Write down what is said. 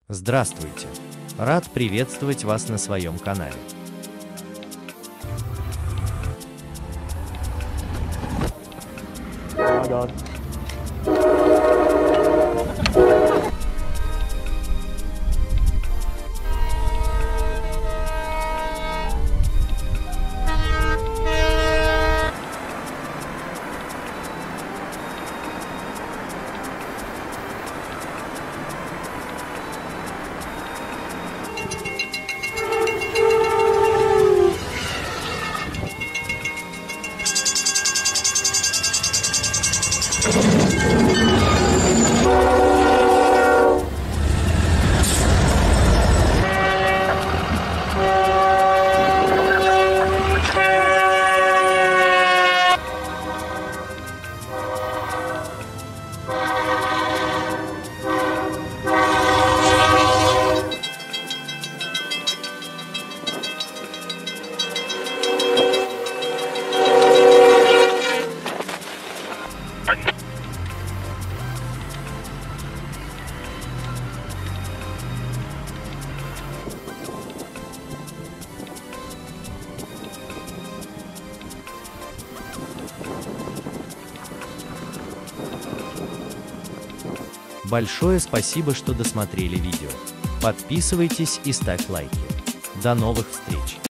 Здравствуйте! Рад приветствовать вас на своем канале. Oh my god. Большое спасибо, что досмотрели видео. Подписывайтесь и ставь лайки. До новых встреч!